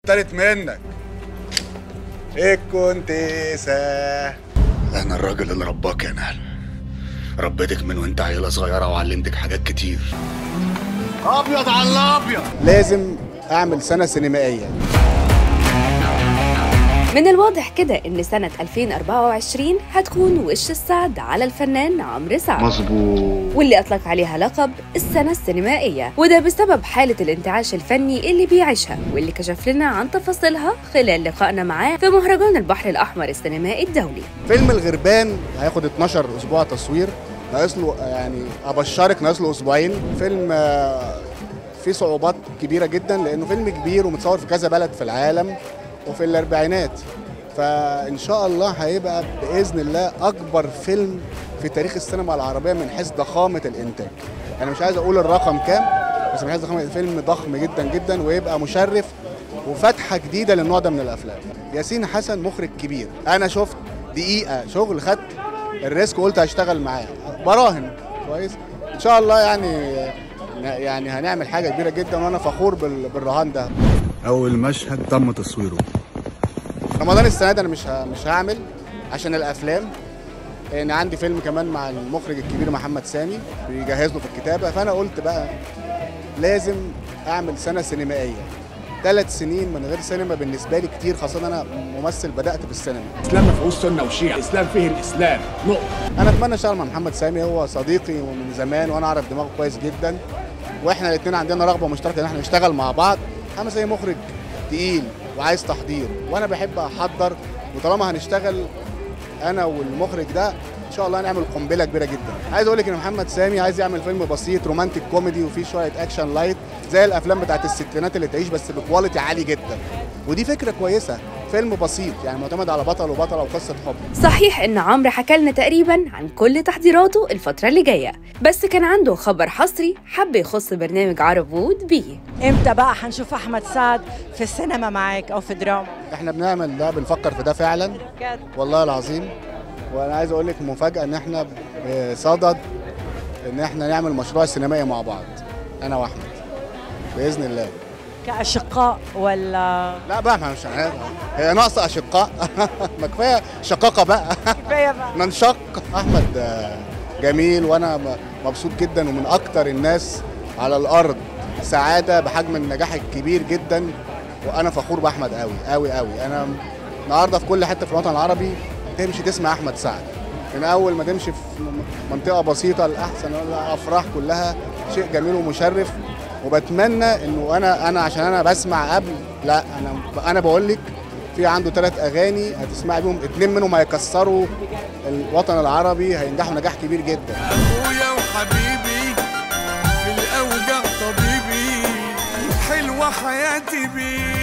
طلعت منك. ايه كنت انا الراجل اللي رباك يا نهل، ربيتك من وانت عيله صغيره وعلمتك حاجات كتير. ابيض على الابيض. لازم اعمل سنه سينمائيه. من الواضح كده إن سنة 2024 هتكون وش السعد على الفنان عمرو سعد، مظبوط، واللي أطلق عليها لقب السنة السينمائية، وده بسبب حالة الانتعاش الفني اللي بيعيشها، واللي كشف لنا عن تفاصيلها خلال لقائنا معاه في مهرجان البحر الأحمر السينمائي الدولي. فيلم الغربان هياخد 12 اسبوع تصوير، ناقص له يعني ابشرك ناقص له اسبوعين. فيلم فيه صعوبات كبيره جدا لانه فيلم كبير ومتصور في كذا بلد في العالم وفي الاربعينات، فان شاء الله هيبقى باذن الله اكبر فيلم في تاريخ السينما العربيه من حيث ضخامه الانتاج. انا مش عايز اقول الرقم كام، بس من حيث ضخامه الفيلم ضخم جدا جدا، ويبقى مشرف وفتحه جديده للنوع ده من الافلام. ياسين حسن مخرج كبير، انا شفت دقيقه شغل خدت الريسك وقلت هشتغل معاه، براهن كويس. ان شاء الله يعني هنعمل حاجه كبيره جدا، وانا فخور بالرهان ده. اول مشهد تم تصويره رمضان السنه دي انا مش هعمل عشان الافلام، لان عندي فيلم كمان مع المخرج الكبير محمد سامي بيجهز له في الكتابه، فانا قلت بقى لازم اعمل سنه سينمائيه. 3 سنين من غير سينما بالنسبه لي كتير، خاصه انا ممثل بدات في السينما. الاسلام ما فيهوش سنه وشيعه، الاسلام فيه الاسلام نقطه. انا اتمنى اشتغل مع محمد سامي، هو صديقي من زمان وانا اعرف دماغه كويس جدا، واحنا الاثنين عندنا رغبه مشتركه ان احنا نشتغل مع بعض. محمد سامي مخرج تقيل وعايز تحضير، وانا بحب احضر، وطالما هنشتغل انا والمخرج ده ان شاء الله هنعمل قنبله كبيره جدا. عايز اقول لك ان محمد سامي عايز يعمل فيلم بسيط رومانتيك كوميدي وفيه شويه اكشن لايت زي الافلام بتاعت الستينات اللي تعيش، بس بكواليتي عالي جدا، ودي فكره كويسه. فيلم بسيط يعني معتمد على بطل وبطله وقصه حب. صحيح إن عمرو حكى لنا تقريبا عن كل تحضيراته الفترة اللي جاية، بس كان عنده خبر حصري حب يخص برنامج عرب وود بيه. امتى بقى هنشوف احمد سعد في السينما معاك او في دراما؟ احنا بنعمل ده، بنفكر في ده فعلا بجد والله العظيم. وانا عايز اقول لك مفاجاه ان احنا بصدد ان احنا نعمل مشروع سينمائي مع بعض انا واحمد باذن الله. كأشقاء ولا؟ لا بقى مش هي ناقصه اشقاء ما كفايه شقاقه بقى كفايه بقى ننشق. احمد جميل وانا مبسوط جدا، ومن اكتر الناس على الارض سعاده بحجم النجاح الكبير جدا، وانا فخور باحمد قوي قوي قوي. انا النهارده في كل حته في الوطن العربي تمشي تسمع احمد سعد، من اول ما تمشي في منطقه بسيطه لاحسن الافراح كلها شيء جميل ومشرف. وبتمنى انه انا عشان انا بسمع قبل، لا انا بقول لك في عنده 3 اغاني هتسمعي بيهم 2 منهم هيكسروا الوطن العربي، هينجحوا نجاح كبير جدا. اخويا وحبيبي في الاوجع طبيبي، حلوه حياتي بيه.